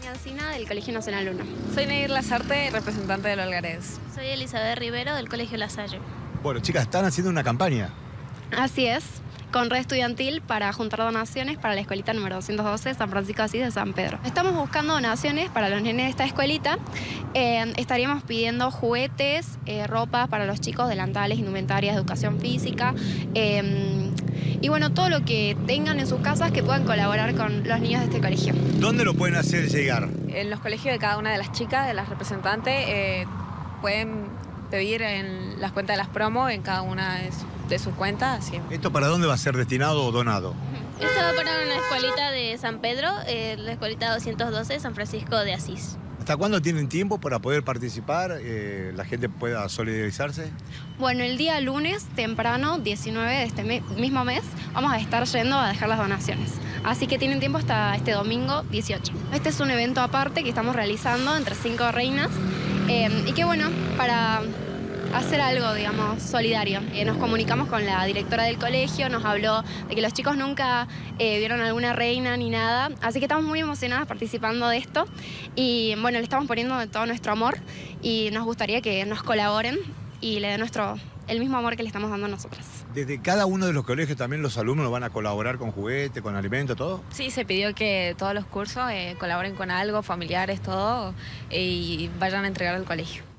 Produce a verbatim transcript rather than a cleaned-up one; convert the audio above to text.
Encina, del Colegio Nacional uno. Soy Neir Lazarte, representante de Olgares. Soy Elizabeth Rivero, del Colegio La Salle. Bueno, chicas, están haciendo una campaña. Así es, con Red Estudiantil para juntar donaciones para la escuelita número doscientos doce San Francisco de Asís de San Pedro. Estamos buscando donaciones para los nenes de esta escuelita. Eh, estaríamos pidiendo juguetes, eh, ropa para los chicos, delantales, indumentarias, educación física. Eh, y bueno, todo lo que tengan en sus casas que puedan colaborar con los niños de este colegio. ¿Dónde lo pueden hacer llegar? En los colegios de cada una de las chicas, de las representantes, eh, pueden pedir en las cuentas de las promos, en cada una de, su, de sus cuentas. Así. ¿Esto para dónde va a ser destinado o donado? Esto va para una escuelita de San Pedro, eh, la escuelita doscientos doce San Francisco de Asís. ¿Hasta cuándo tienen tiempo para poder participar? Eh, ¿La gente pueda solidarizarse? Bueno, el día lunes temprano, diecinueve de este me mismo mes, vamos a estar yendo a dejar las donaciones. Así que tienen tiempo hasta este domingo dieciocho. Este es un evento aparte que estamos realizando entre cinco reinas eh, y que bueno, para hacer algo, digamos, solidario. Eh, nos comunicamos con la directora del colegio, nos habló de que los chicos nunca eh, vieron alguna reina ni nada, así que estamos muy emocionadas participando de esto y bueno, le estamos poniendo de todo nuestro amor y nos gustaría que nos colaboren y le den nuestro, el mismo amor que le estamos dando a nosotras. ¿Desde cada uno de los colegios también los alumnos van a colaborar con juguete, con alimento, todo? Sí, se pidió que todos los cursos eh, colaboren con algo, familiares, todo, eh, y vayan a entregar al colegio.